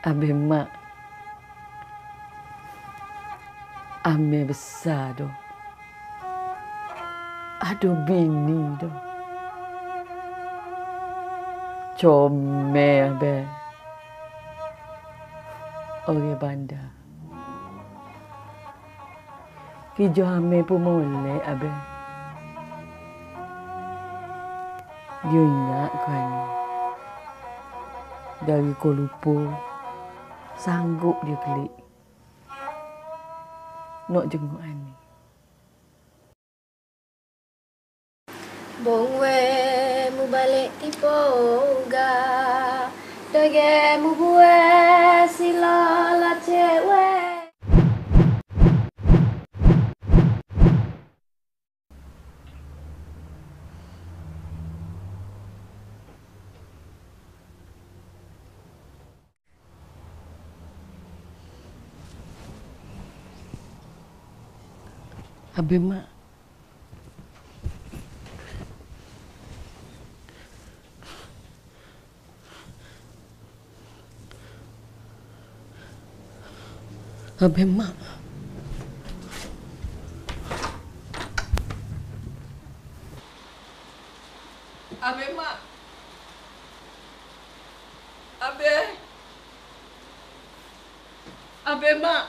Habis mak, Amir besar tu. Ada bini tu. Comel habis. Orang bandar. Kerja Amir pun molek habis. Dia ingat kan. Dari Kuala Lumpur, sanggup dia klik. Nak jenguk Ani. Bong we mu balik tipu ga. Dage mu bue sila la cewek. Habis mak. Habis mak. Habis mak. Habis. Habis mak.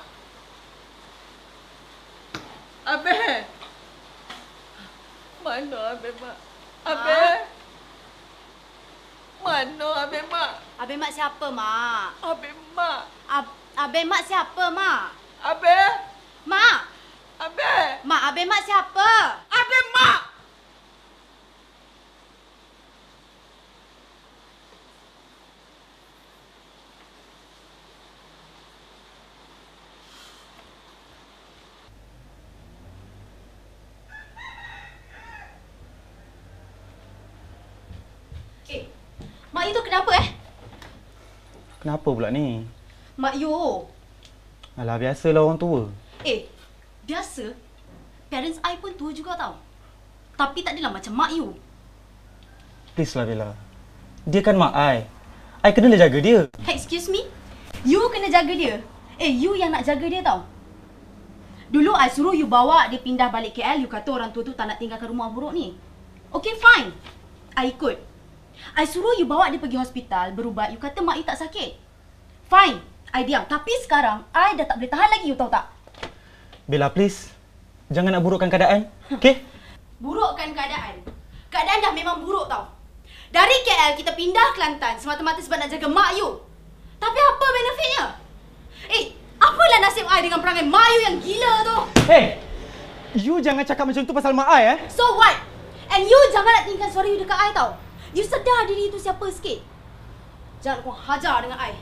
Habis. Mana Habis mak? Habis. Mana Habis mak? Abang mak siapa, Mak? Habis mak. Abang mak siapa, Mak? Habis. Mak! Habis. Mak, abang mak siapa? Habis mak. Mak itu kenapa Kenapa pula ni? Mak Yu. Alah, biasalah orang tua. Biasa. Parents I pun tua juga tau. Tapi tak adalah macam Mak Yu. Please lah Bella. Dia kan mak I. I kenalah jaga dia. Excuse me? You kena jaga dia. You yang nak jaga dia tau. Dulu I suruh you bawa dia pindah balik KL, you kata orang tua tu tak nak tinggalkan rumah buruk ni. Okay, fine. I ikut. I suruh you bawa dia pergi hospital, berubat, you kata mak you tak sakit. Fine. I diam. Tapi sekarang, I dah tak boleh tahan lagi, you tahu tak? Bella, please. Jangan nak burukkan keadaan. Okay? Burukkan keadaan. Keadaan dah memang buruk tau. Dari KL kita pindah Kelantan semata-mata sebab nak jaga mak you. Tapi apa benefitnya? Apalah nasib I dengan perangai mak you yang gila tu? Hey! You jangan cakap macam tu pasal mak I, So what? And you jangan nak tinggalkan suara you dekat I tau. You sedar diri itu siapa sikit. Jangan kau hajar dengan I.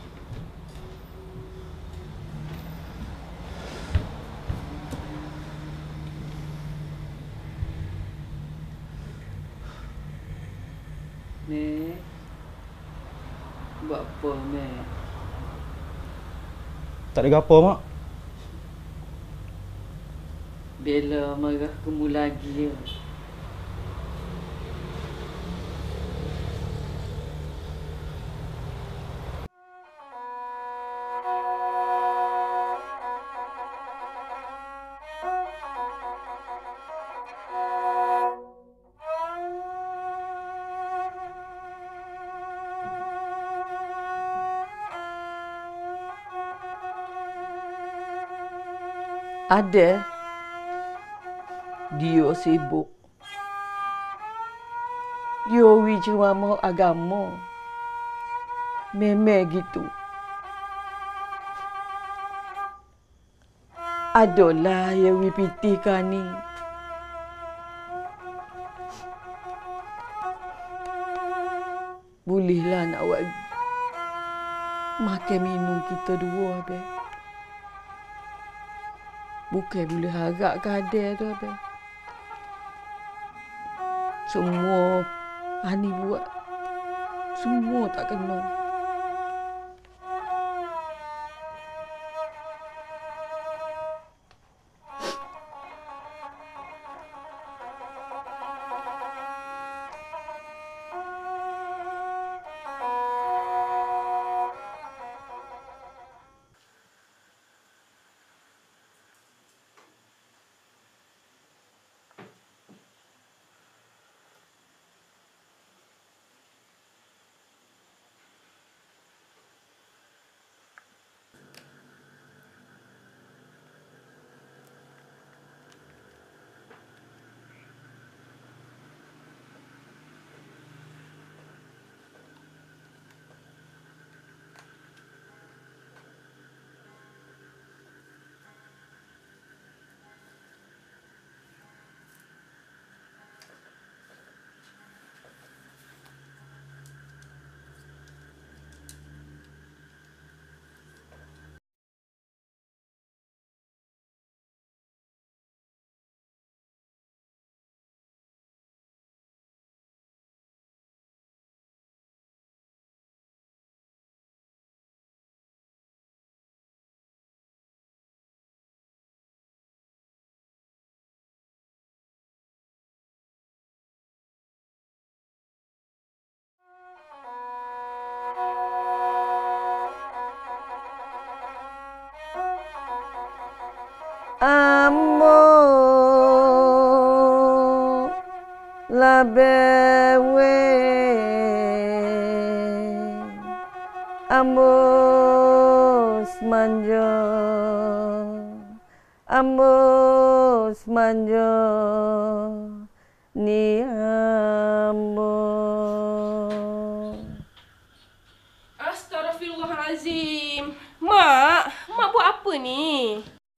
Mek. Buat apa, Mek? Tak ada gapo, mak. Bella marah kamu lagi ya. Ada. Dia sibuk. Dia ceramah agama. Memang gitu. Adalah yang dipitikan ni. Bolehlah nak buat makan minum kita dua, Abang. Bukan boleh harap kadang tu, Abang. Semua Ani buat, semua tak kena. Ambo labewe ambo semanjo ni ambo. Astaghfirullahalazim. Mak buat apa ni?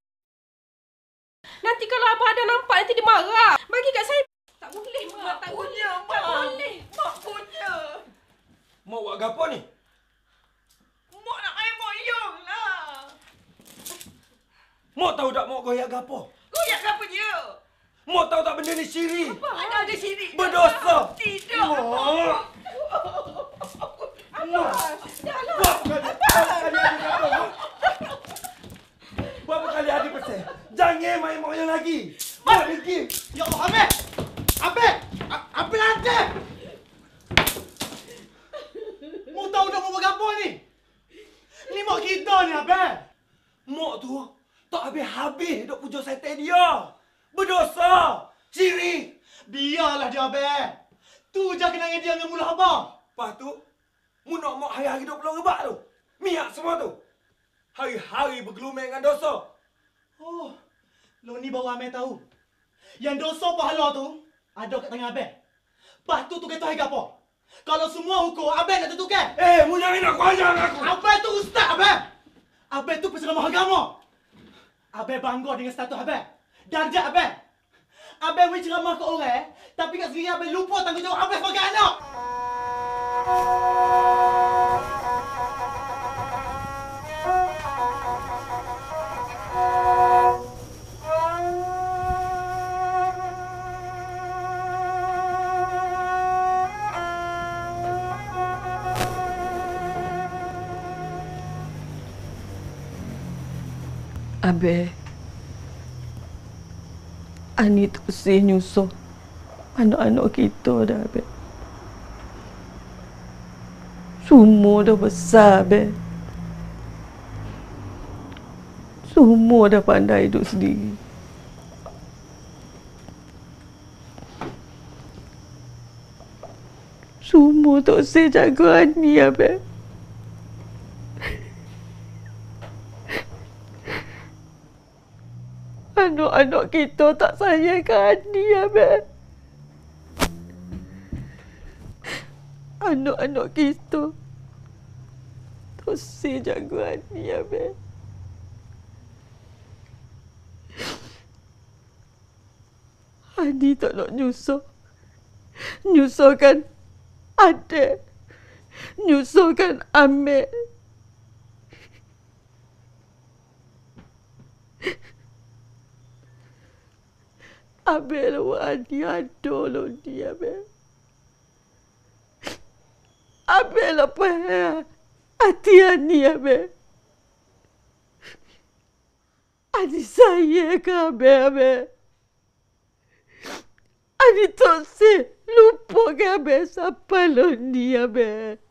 Nanti kalau abah ada nampak nanti dia marah. Bagi kat saya. Tak boleh, Mak. Tak boleh. Tak boleh. Mak punya. Mak buat apa ni? Mak nak main moyong lah. Mak tahu tak mak goyak apa? Goyak apa dia? Mak tahu tak benda ni syirik? Mana ada syirik? Berdosa. Tidak. Mak. Berapa kali adik pesan? Jangan main moyong lagi. Mak pergi. Ya Allah, Abang! Abang ada! Mu tahu dah mau buat apa ni? Ni mak kita ni, Abang! Mak tu tak habis-habis duk pujuk setan dia. Berdosa. Syirik. Biarlah dia, Abang. Tu je kenangan dia dengan mulut abang. Lepas tu, mu nak mak hari-hari duk pulau rebak tu. Miak semua tu. Hari-hari bergelumeng dengan dosa. Oh, lo ni baru Abang tahu. Yang dosa pahala tu ada kat tangan Abang. Lepas tu kata hari apa? Kalau semua hukum Abang nak tentukan. Mu jangan nak kuajar aku. Abang tu ustaz, Abang. Abang tu penceramah agama. Abang bangga dengan status Abang. Darjat Abang. Abang boleh ceramah ke orang, tapi kat sendiri Abang lupa tanggungjawab Abang sebagai anak. Abe, Ani terusih nyusuh anak-anak kita dah, Abe. Semua dah besar, Abe. Semua dah pandai hidup sendiri. Semua tak usah jaga Ani, Abe. Anak-anak kita tak sayangkan Ani, Abang. Anak-anak kita tak usah jaga Ani, Abang. Ani tak nak nyusahkan adik, nyusahkan Amir. Abel Ani ada lo dia, Abel. Abel apa ya? Hati Ani, Abel. Ani saya ke Abel. Ani tak si lupa ke Abel siapa lo dia, Abel.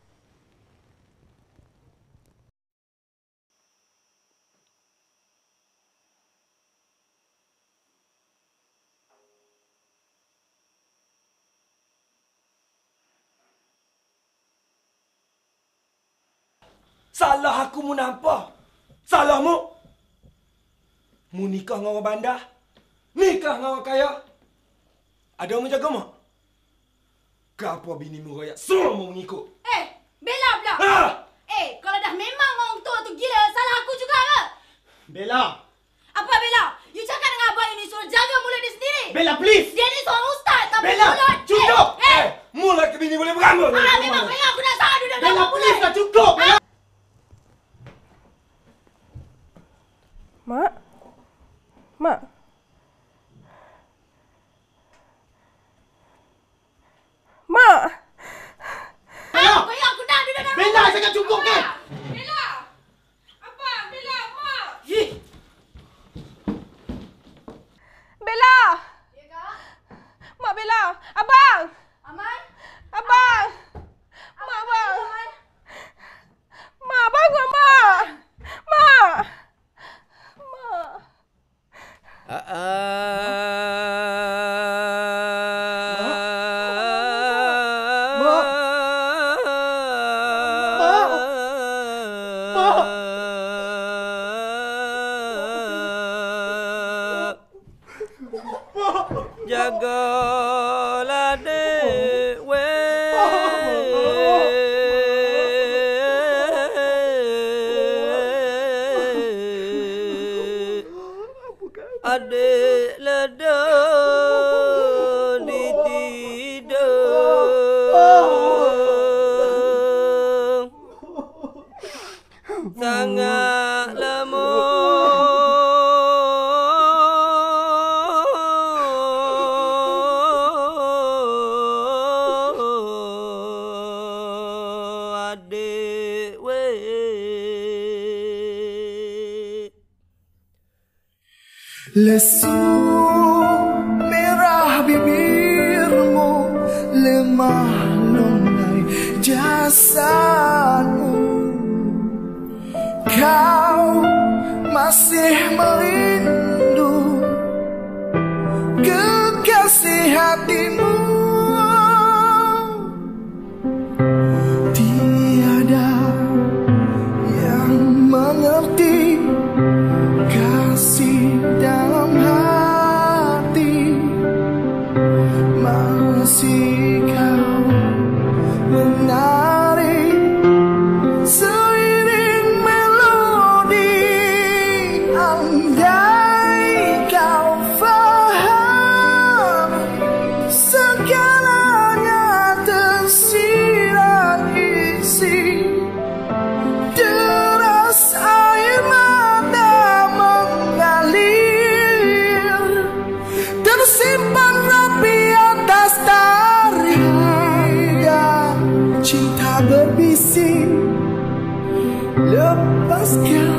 Salah aku mu nampak. Salahmu. Mu nikah dengan orang bandar. Nikah dengan orang kaya. Ada orang jaga mak? Kenapa bini mu royak semua mu mengikut? Bella pula. Ha! Kalau dah memang orang tua tu gila, salah aku juga ke? Bella! Apa Bella? You cakap dengan abang ini suruh jaga mulut dia sendiri. Bella, please! Dia ni seorang ustaz tapi Bella, mulut. cukup! Mu lelaki bini boleh berambut. Memang pengen aku nak salah duduk Bella, dalam please mulut. lah, cukup! Bella! Mak? Mak? Mak! Bella! Pengen aku nak duduk dalam Bella, cakap cukup kan? Bella! Apa? Bella, Mak! Bella! Ya kak? Mak Bella! Abang! Aman? Abang! Mak, abang! Aman? Mak, bangun, Mak! Mak! Mak! Jagalah dek adik leda ditidur sangat lama adik lesu merah bibirmu, lemah lunai jasadmu. Kau masih merindu kekasih hatimu. Tiada yang mengerti kasih dalam hati. Masih kau menari seiring melodi. Andai kau faham segalanya tersirat isi deras air mata mengalir, tersimpan rapi atas tarian cinta berbisik. Lepaskan